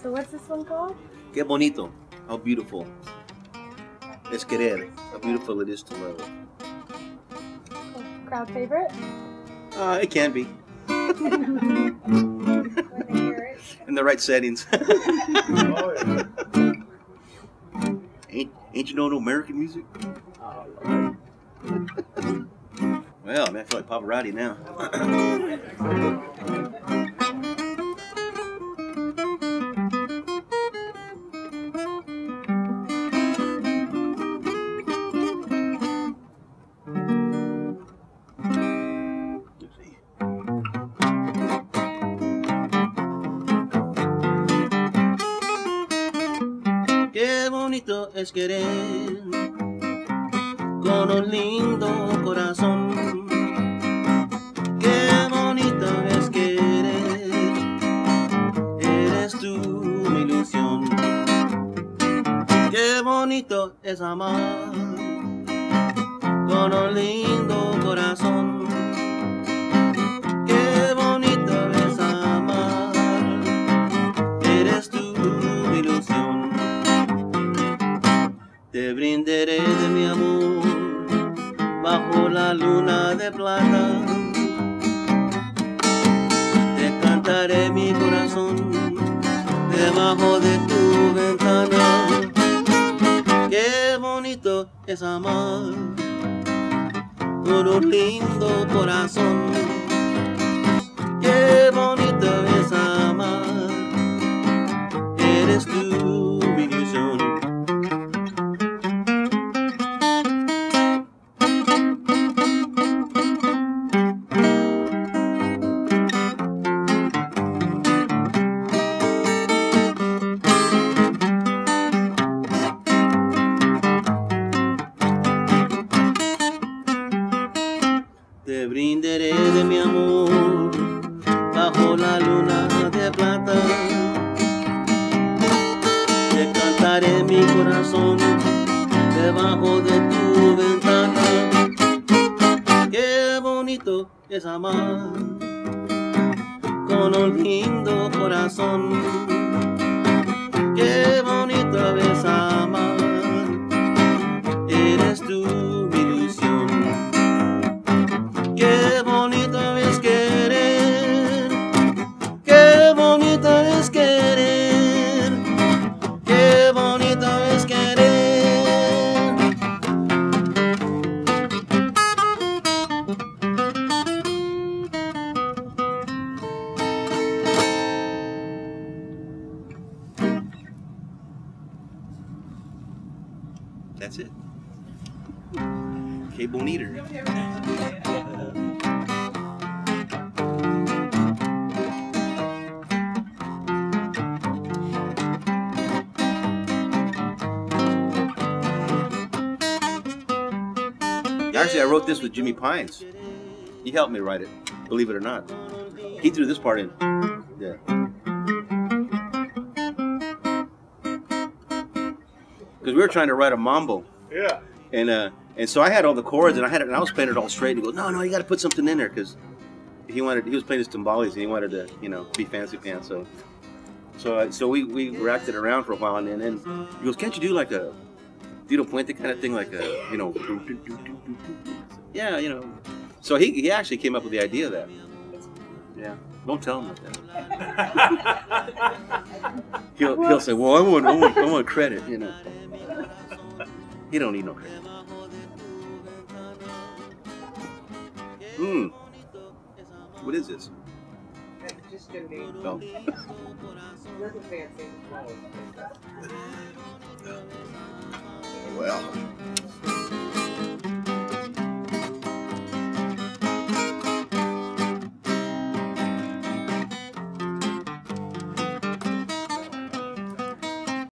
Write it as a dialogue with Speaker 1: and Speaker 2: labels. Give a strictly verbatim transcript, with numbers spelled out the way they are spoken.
Speaker 1: So what's this one called?
Speaker 2: Qué bonito. How beautiful. Es querer. How beautiful it is to love.
Speaker 1: Oh, crowd favorite?
Speaker 2: Uh, it can be.
Speaker 1: When they hear it.
Speaker 2: In the right settings.
Speaker 3: Oh, yeah.
Speaker 2: ain't, ain't you know no American music?
Speaker 3: Oh, Lord.
Speaker 2: Well, man, I feel like Pavarotti now. Let's see. Qué bonito es querer con un lindo corazón. Qué bonito es querer, eres tú mi ilusión. Qué bonito es amar con un lindo corazón. Qué bonito es amar, eres tú mi ilusión. Te brindaré de mi amor bajo la luna de plata. Te cantaré mi corazón debajo de tu ventana. Qué bonito es amar con un lindo corazón. Qué bonito es amar, eres tú mi ilusión. Te brindaré de mi amor bajo la luna de plata. Te cantaré mi corazón debajo de tu ventana. Qué bonito es amar con un lindo corazón. Qué bonito es amar, eres tú mi ilusión. Qué bonito es querer, qué bonito es querer, qué bonito es querer. That's it. Qué bonito. Actually, I wrote this with Jimmy Pines. He helped me write it, believe it or not. He threw this part in. Yeah. Because we were trying to write a mambo.
Speaker 3: Yeah.
Speaker 2: And uh, and so I had all the chords, and I had it, and I was playing it all straight. And he goes, no, no, you got to put something in there, because he wanted, he was playing his timbales, and he wanted to, you know, be fancy pants. So, so, uh, so we we racked it around for a while, and then he goes, can't you do like a Tito Puente kind of thing, like a, you know, yeah, you know. So he he actually came up with the idea of that. Yeah, don't tell him that. He'll he'll say, well, I want I want I want credit, you know. He don't need no credit. Hmm. What is this?
Speaker 4: Just gonna be
Speaker 2: Oh.
Speaker 4: nothing fancy.
Speaker 2: Well.